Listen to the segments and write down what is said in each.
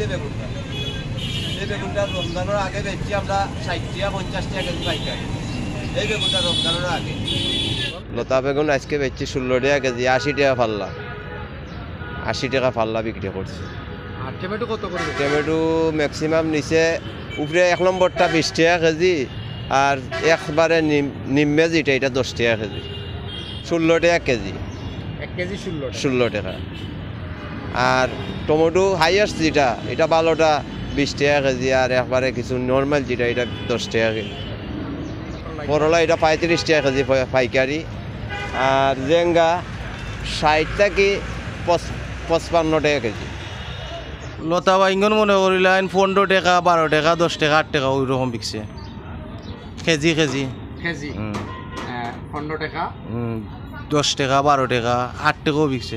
যে বেগুনটা, এই বেগুনটা রমজানের আগে বেচছি আমরা 60 টাকা 50 টাকা কেজি পাইকারি। এই বেগুনটা রমজানের আগে। লতা বেগুন আজকে বেচছি 16 টাকা কেজি, 80 টাকা পাল্লা। 80 টাকা পাল্লা বিক্রি করছি। আর টমেটো কত করে? টমেটো ম্যাক্সিমাম নিচে উপরে 1 নম্বরটা 20 টাকা কেজি, আর একবারে নিম্নে যেটা এটা 10 টাকা কেজি। 16 টাকা কেজি। 1 কেজি 16 টাকা। আর টমেটো হাইয়েস্ট যেটা এটা ভালোটা 20 টাকা কেজি, আর একবারে কিছু নর্মাল যেটা এটা 10 টাকা কেজি। করলা এটা 35 টাকা কেজি পাইকারি, আর জেঙ্গা 60 থেকে 55 টাকা কেজি। লতা বাইঙ্গন মনে করিলেন 15 টাকা 12 টাকা 10 টাকা 8 টাকা ওই রকম বিকছে কেজি কেজি কেজি 15 টাকা 10 টাকা 12 টাকা 8 টাকাও বিকছে।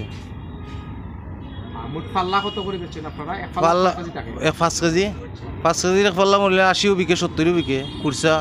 মোট পাল্লা কত করে বেচছেন আপনারা? এক পাল্লা কেজি থাকে 5 কেজি 5 কেজির এক পাল্লা মরলে 80ও বিকে 70ও বিকে কুরসা।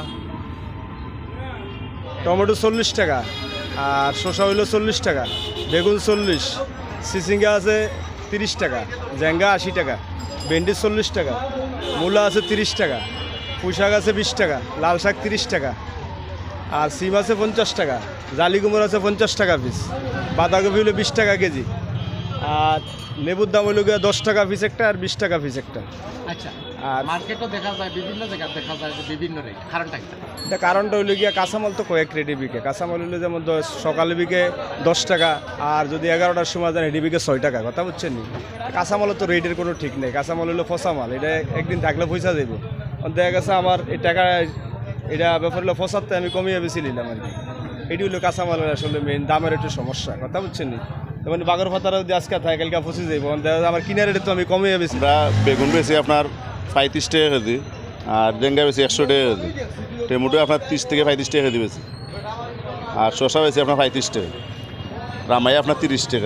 টমেটো 40 টাকা, আর শসা হইলো 40 টাকা, বেগুন 40, চিচিঙ্গা আছে 30 টাকা, জেঙ্গা 80 টাকা, ভেন্ডি 40 টাকা, মূলা আছে 30 টাকা, পুঁই শাক আছে 20 টাকা, লাল শাক 30 টাকা, আর সিম আছে 50 টাকা, জালি কুমড়ো আছে 50 টাকা পিস, বাঁধাকপি হলো 20 টাকা কেজি, আর লেবুর দাম হইল 10 টাকা পিস একটা, আর 20 টাকা পিস একটা। আচ্ছা, আর মার্কেটও দেখা যায় বিভিন্ন জায়গায় দেখা যায় যে বিভিন্ন রেট, কারণটা কি? এটা কারণটা হইল গিয়া কাঁচামাল তো কয়েক রেটে বিকে। কাঁচামাল হইলে যেমন সকালে বিকে 10 টাকা, আর যদি 11টার সময় যান এটি বিকে 6 টাকা। কথা বুঝছেন নি? কাঁচামালের তো রেটের কোনো ঠিক নেই। কাঁচামাল হইলো ফসা মাল, এটা একদিন থাকলে পয়সা দেব। দেখা গেছে আমার এই টাকা এটা ব্যাপার হলো ফসাতে আমি কমিয়ে বেশি নিলাম আর কি। এটি হলো কাঁচামালের আসলে মেইন দামের একটু সমস্যা। কথা বুঝছেন নি? যেমন বাগর ফাতারা যদি আজকে থাকে কালকে ফসে যাইব, দেখা যায় আমার কিনার রেটে তো আমি কমিয়ে বেশি। আমরা বেগুন বেশি আপনার 35 টাকা কেজি, আর জেঙ্গা বেশি 100 টাকা কেজি, টমেটো আপনার 30 থেকে 35 টাকা কেজি বেশি, আর শসা বেশি আপনার 35 টাকা, রামাই আপনার 30 টাকা,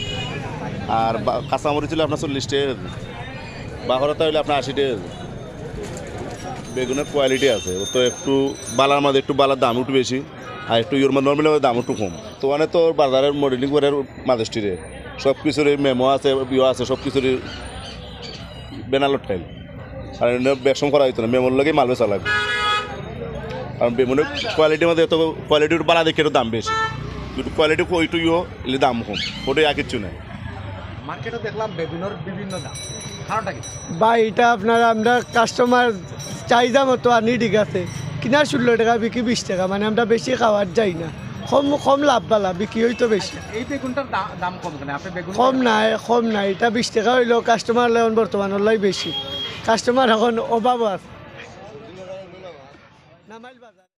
আর কাঁচামরিচ হলে আপনার 40 টাকা কেজি, বাহরতা হলে আপনার 80 টাকা কেজি। বেগুনের কোয়ালিটি আছে, ও তো একটু বালার মধ্যে একটু বালার দাম একটু বেশি, আর একটু ইউর নর্মালি দাম একটু কম। তো মানে তো বাজারের মডেলিং করে মাদেশটিরে সব কিছুরই মেমো আছে, বিও আছে, সব কিছুরই বেনালট খাইল। আর ব্যবসা করা হইতো না, মেমোর লাগে মাল বেচা লাগবে। কারণ বেমনের কোয়ালিটির মধ্যে এত কোয়ালিটির বাড়া দেখে একটু দাম বেশি, কিন্তু কোয়ালিটি ওইটু এলে দাম কম, ওটাই আর কিচ্ছু নেই। মার্কেটে দেখলাম বেগুনের বিভিন্ন দাম, কারণটা কি? বা এটা আপনার আমরা কাস্টমার চাহিদা মতো আনি, ঠিক আছে, কিনার 16 টাকা বিক্রি 20 টাকা, মানে আমরা বেশি খাওয়ার যাই না, কম লাভ বালা বিক্রি হইতো বেশি। এই বেগুনটার দাম কম কেন? আপনি বেগুন কম নাই, এটা 20 টাকা হইলেও কাস্টমার এখন বর্তমান হলাই বেশি, কাস্টমার এখন অভাব আছে।